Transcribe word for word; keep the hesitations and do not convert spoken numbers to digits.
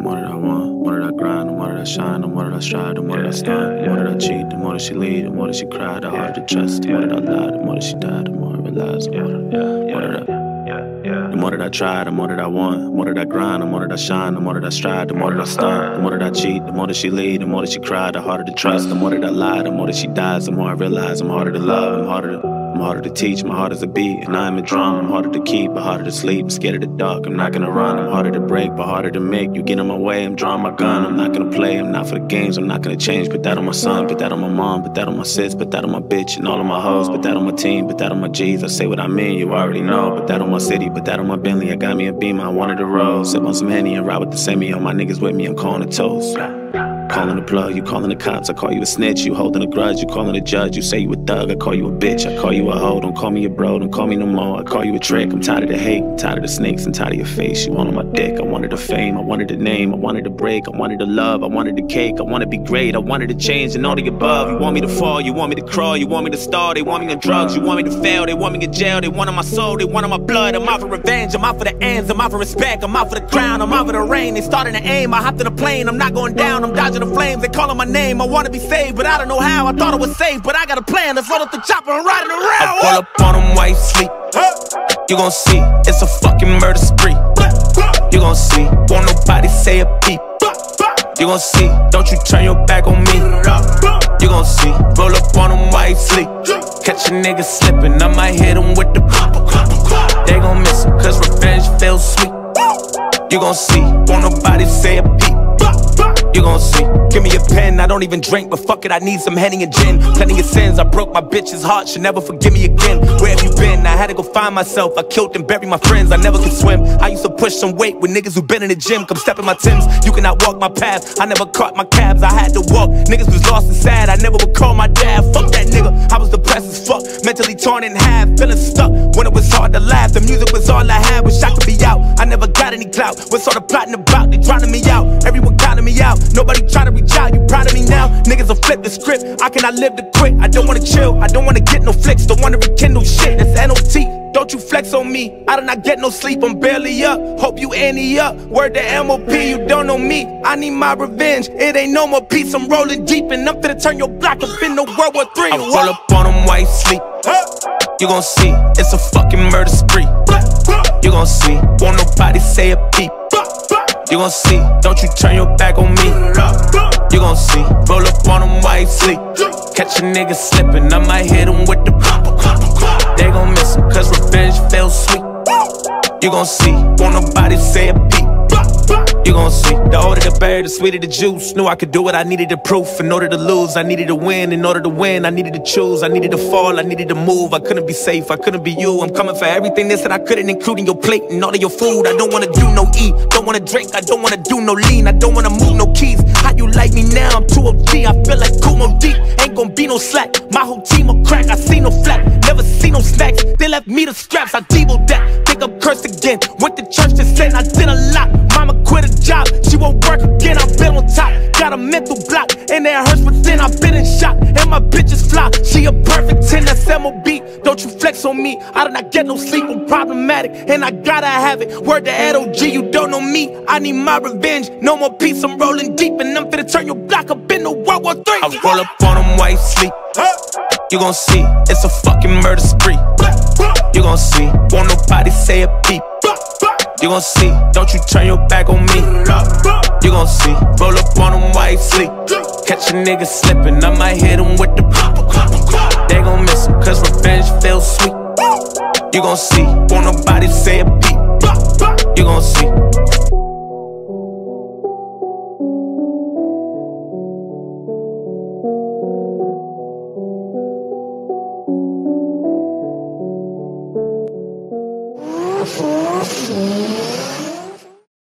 more that I want, the more that I grind, the more that I shine, the more that I strive, the more that I start, the more that I cheat, the more that she lead, the more that she cry, the harder to trust, the more that I lie, the more that she died, the more I realize, the more that I The more that I try, the more that I want. The more that I grind, the more that I shine. The more that I strive, the more that I start. The more that I cheat, the more that she lead. The more that she cry, the harder to trust. The more that I lie, the more that she dies. The more I realize I'm harder to love. I'm harder to, I'm harder to teach. My heart is a beat, and I'm a drum. I'm harder to keep, but harder to sleep. I'm scared of the dark, I'm not gonna run. I'm harder to break, but harder to make. You get in my way, I'm drawing my gun. I'm not gonna play, I'm not for the games. I'm not gonna change. Put that on my son, put that on my mom, put that on my sis, put that on my bitch and all of my hoes. Put that on my team, put that on my G's. I say what I mean, you already know. Put that on my city, put that on my Bentley. I got me a Beamer, I wanted to roll. Sip on some Henny and ride with the semi. All my niggas with me, I'm calling a toast. Calling the plug, you calling the cops. I call you a snitch, you holding a grudge. You calling the judge, you say you a thug. I call you a bitch, I call you a hoe. Don't call me a bro, don't call me no more. I call you a trick, I'm tired of the hate, I'm tired of the snakes, I'm tired of your face. You all on my dick, I wanted the fame, I wanted the name, I wanted the break, I wanted the love, I wanted the cake, I wanted to be great, I wanted to change and all the above. You want me to fall, you want me to crawl, you want me to stall. They want me on drugs, you want me to fail, they want me in jail. They wanted my soul, they wanted my blood. I'm out for revenge, I'm out for the ends, I'm out for respect, I'm out for the crown, I'm out for the rain. They starting to aim, I hopped in a plane, I'm not going down, I'm dodging the flames. They calling my name, I wanna be saved, but I don't know how. I thought it was safe, but I got a plan. Let's load up the chopper and ride it around. I pull up on them while you sleep. You gon' see, it's a fucking murder spree. You gon' see, won't nobody say a peep. You gon' see, don't you turn your back on me. You gon' see, roll up on them while you sleep. Catch a nigga slipping, I might hit him with the pop. They gon' miss him, cause revenge feels sweet. You gon' see, won't nobody say a peep. You gon' see, give me a pen, I don't even drink, but fuck it, I need some Henny and gin. Plenty of sins, I broke my bitch's heart, she'll never forgive me again. Where have you been? I had to go find myself, I killed and buried my friends, I never could swim. I used to push some weight with niggas who been in the gym, come step in my Timbs. You cannot walk my path, I never caught my cabs, I had to walk. Niggas was lost and sad, I never would call my dad. Fuck that nigga, I was depressed as fuck, mentally torn in half, feeling stuck when it was hard to laugh. The music was all I had, wish I could be out, I never got any clout. What's all the plotting about? They drowning me out, everyone counting me out. Nobody try to reach out, you proud of me now? Niggas will flip the script, I cannot live to quit. I don't wanna chill, I don't wanna get no flicks, don't wanna rekindle shit, that's N O T. Don't you flex on me, I do not get no sleep, I'm barely up. Hope you ante up, word to M O P, you don't know me. I need my revenge, it ain't no more peace. I'm rolling deep and I'm finna turn your block up into World War Three. I roll up on them while you sleep. You gon' see, it's a fucking murder spree. You gon' see, won't nobody say a peep. You gon' see, don't you turn your back on me. You gon' see, roll up on them while you sleep. Catch a nigga slipping, I might hit him with the pop. They gon' miss him, cause revenge feels sweet. You gon' see, won't nobody say a peep. You gon' see, the older the berry, the sweeter the juice. Knew I could do what I needed to proof. In order to lose, I needed to win. In order to win, I needed to choose. I needed to fall, I needed to move. I couldn't be safe, I couldn't be you. I'm coming for everything they said I couldn't, including your plate and all of your food. I don't wanna do no eat, don't wanna drink, I don't wanna do no lean. I don't wanna move no keys. How you like me now? I'm too O G, I feel like Kumo deep. Ain't gon' be no slack, my whole team will crack. I see no flat, never see no snacks. They left me the straps, I devo that. Think I'm cursed again, went to church to sin, I did a lot. Mama quit a job, she won't work again, I've been on top. Got a mental block, and it hurts within, I've been in shock. And my bitch is fly, she a perfect ten, that's M O B. Don't you flex on me, I do not get no sleep, I'm problematic, and I gotta have it. Word to Ed O G, you don't know me, I need my revenge. No more peace, I'm rolling deep, and I'm finna turn your block up into World War Three. I roll up on them while you sleep. You gon' see, it's a fucking murder spree. You gon' see, won't nobody say a peep. You gon' see, don't you turn your back on me. You gon' see, roll up on them while you sleep. Catch a nigga slipping, I might hit him with the pop. They gon' miss him, cause revenge feels sweet. You gon' see, won't nobody say a peep. You gon' see. Yeah.